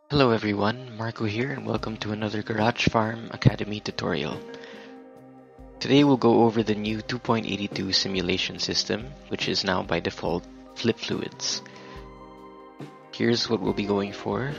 Hello everyone, Marco here and welcome to another Garage Farm Academy tutorial. Today we'll go over the new 2.82 simulation system, which is now by default flip fluids. Here's what we'll be going for.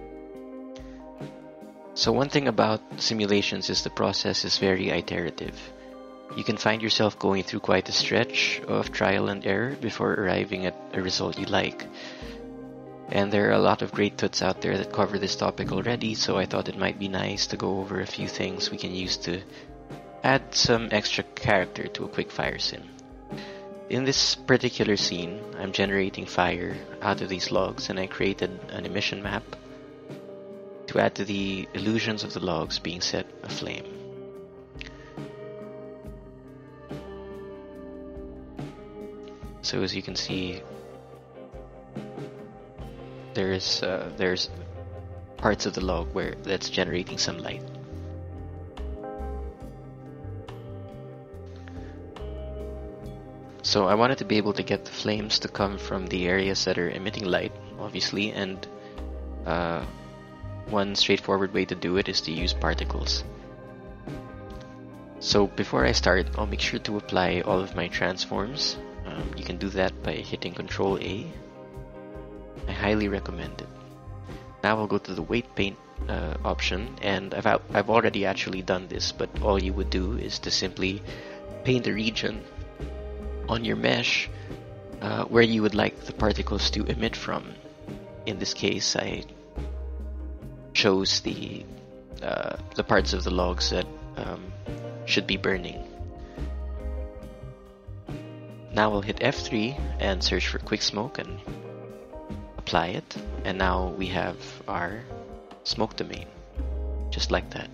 So one thing about simulations is the process is very iterative. You can find yourself going through quite a stretch of trial and error before arriving at a result you like. And there are a lot of great tuts out there that cover this topic already, so I thought it might be nice to go over a few things we can use to add some extra character to a quick fire sim. In this particular scene, I'm generating fire out of these logs, and I created an emission map to add to the illusions of the logs being set aflame. So as you can see, there's parts of the log where that's generating some light. So I wanted to be able to get the flames to come from the areas that are emitting light, obviously, and one straightforward way to do it is to use particles. So before I start, I'll make sure to apply all of my transforms. You can do that by hitting Ctrl A. I highly recommend it. Now we'll go to the weight paint option, and I've already actually done this, but all you would do is to simply paint a region on your mesh where you would like the particles to emit from. In this case, I chose the parts of the logs that should be burning. Now we'll hit F3 and search for quick smoke and apply it, and now we have our smoke domain, just like that.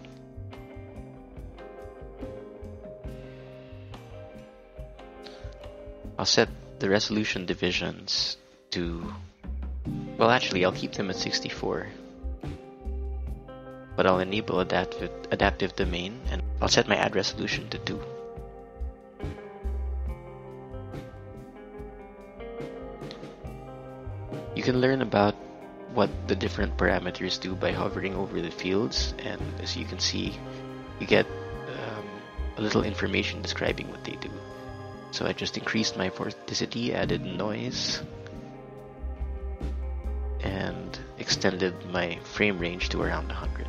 I'll set the resolution divisions to, well, actually I'll keep them at 64, but I'll enable adaptive domain, and I'll set my add resolution to 2. You can learn about what the different parameters do by hovering over the fields, and as you can see, you get a little information describing what they do. So I just increased my vorticity, added noise, and extended my frame range to around 100.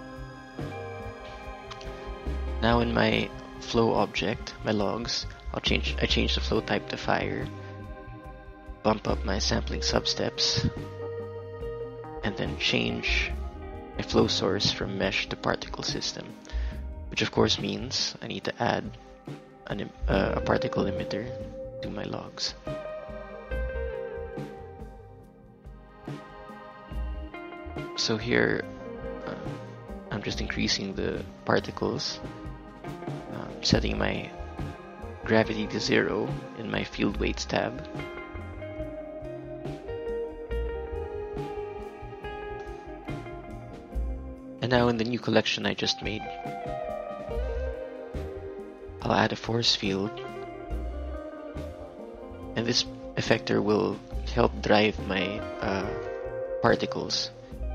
Now in my flow object, my logs, I change the flow type to fire, bump up my sampling substeps, and then change my flow source from mesh to particle system, which of course means I need to add a particle emitter to my logs. So here I'm just increasing the particles, setting my gravity to 0 in my field weights tab. And now in the new collection I just made, I'll add a force field, and this effector will help drive my particles.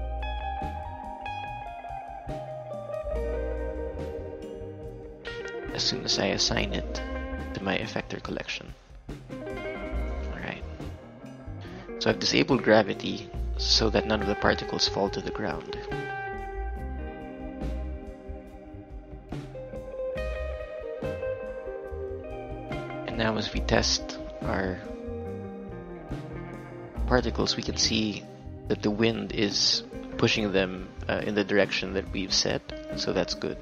As soon as I assign it to my effector collection. Alright. So I've disabled gravity so that none of the particles fall to the ground. Now as we test our particles, we can see that the wind is pushing them in the direction that we've set, so that's good.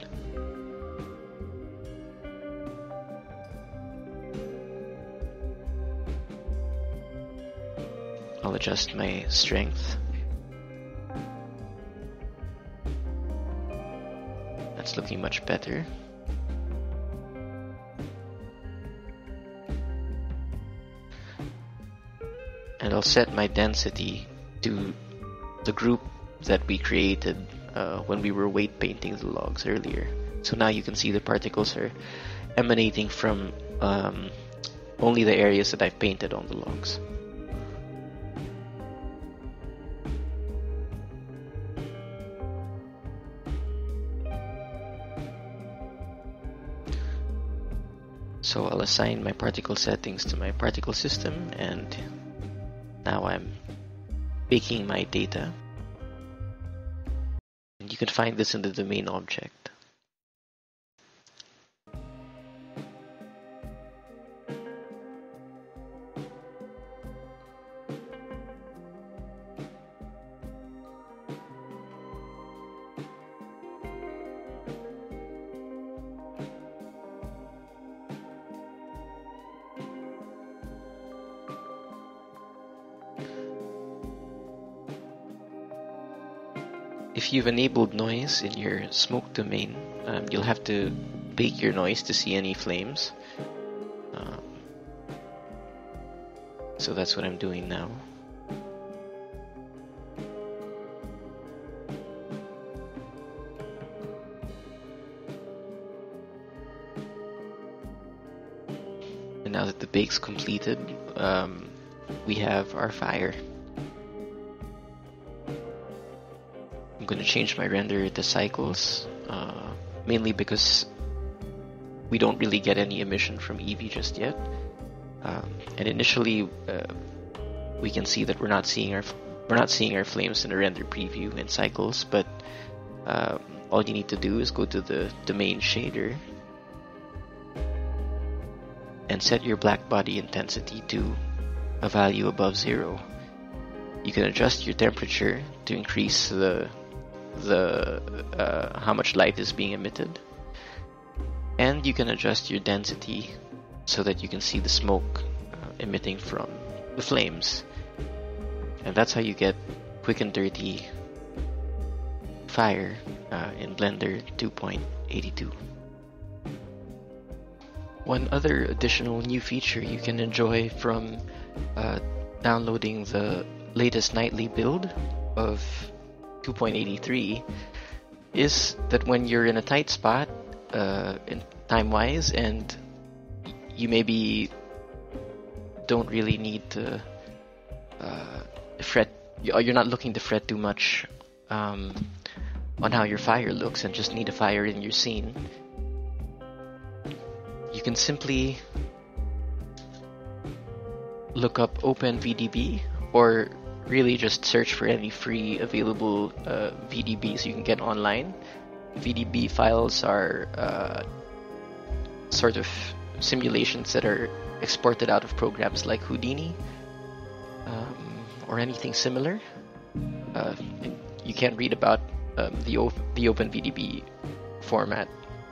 I'll adjust my strength. That's looking much better. And I'll set my density to the group that we created when we were weight painting the logs earlier. So now you can see the particles are emanating from only the areas that I've painted on the logs. So I'll assign my particle settings to my particle system, and now I'm baking my data. And you can find this in the domain object. If you've enabled noise in your smoke domain, you'll have to bake your noise to see any flames. So that's what I'm doing now. And now that the bake's completed, we have our fire. I'm going to change my render to cycles, mainly because we don't really get any emission from Eevee just yet. And initially, we can see that we're not seeing our flames in the render preview in cycles. But all you need to do is go to the domain shader and set your black body intensity to a value above 0. You can adjust your temperature to increase how much light is being emitted, and you can adjust your density so that you can see the smoke emitting from the flames. And that's how you get quick and dirty fire in Blender 2.82. One other additional new feature you can enjoy from downloading the latest nightly build of 2.83 is that when you're in a tight spot in time-wise, and you maybe don't really need to fret, you're not looking to fret too much on how your fire looks and just need a fire in your scene, you can simply look up Open VDB, or really just search for any free available VDBs you can get online. VDB files are sort of simulations that are exported out of programs like Houdini or anything similar. You can read about the Open VDB format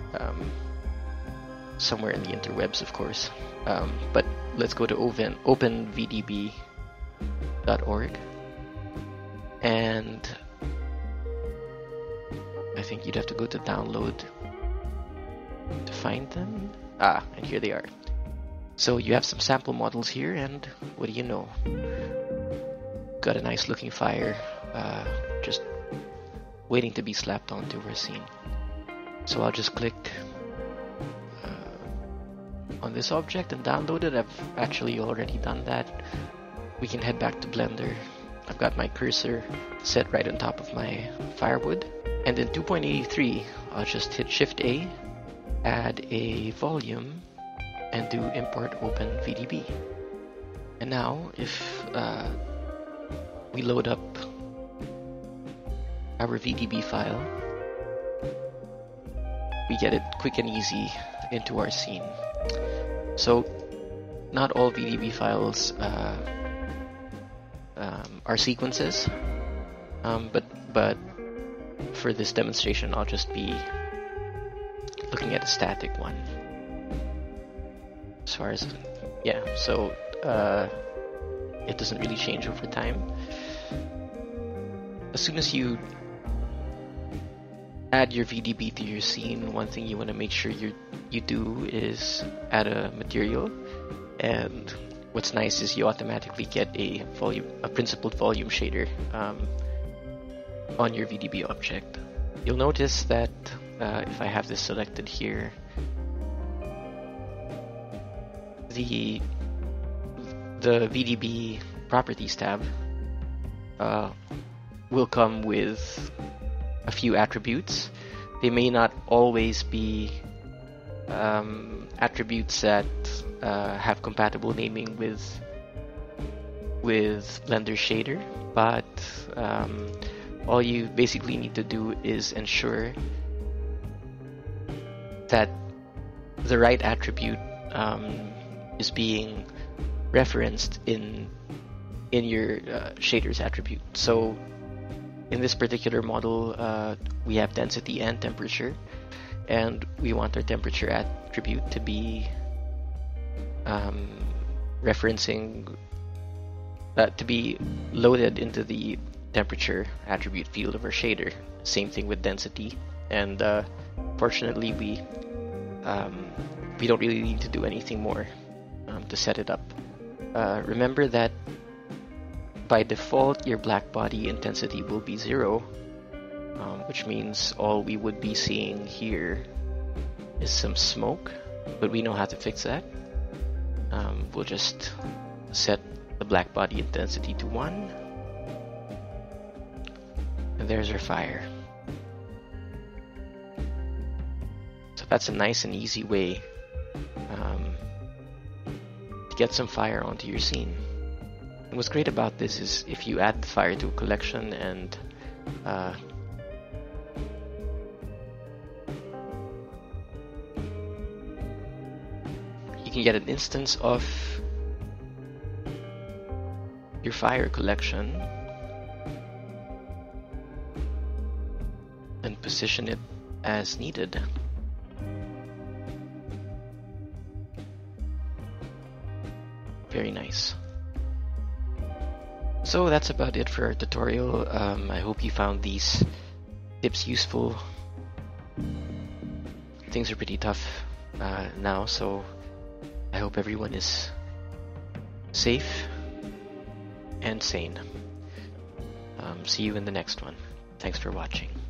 somewhere in the interwebs, of course. But let's go to openvdb.org, and I think you'd have to go to download to find them. And here they are. So you have some sample models here, and what do you know? Got a nice looking fire just waiting to be slapped onto our scene. So I'll just click on this object and download it. I've actually already done that. We can head back to Blender. I've got my cursor set right on top of my firewood. And in 2.83, I'll just hit Shift A, add a volume, and do import Open VDB. And now, if we load up our VDB file, we get it quick and easy into our scene. So, not all VDB files are sequences, but for this demonstration, I'll just be looking at a static one. As far as, so it doesn't really change over time. As soon as you add your VDB to your scene, one thing you want to make sure you do is add a material. And what's nice is you automatically get a principled volume shader on your VDB object. You'll notice that if I have this selected here, the VDB properties tab will come with a few attributes. They may not always be attributes that have compatible naming with Blender shader, but all you basically need to do is ensure that the right attribute is being referenced in your shader's attribute. So in this particular model, we have density and temperature, and we want our temperature attribute to be referencing to be loaded into the temperature attribute field of our shader. Same thing with density, and fortunately we don't really need to do anything more to set it up. Remember that by default your black body intensity will be 0, which means all we would be seeing here is some smoke, but we know how to fix that. We'll just set the black body intensity to 1, and there's our fire. So that's a nice and easy way to get some fire onto your scene. And what's great about this is if you add the fire to a collection and you can get an instance of your fire collection and position it as needed. Very nice. So that's about it for our tutorial. I hope you found these tips useful. Things are pretty tough now, so I hope everyone is safe and sane. See you in the next one. Thanks for watching.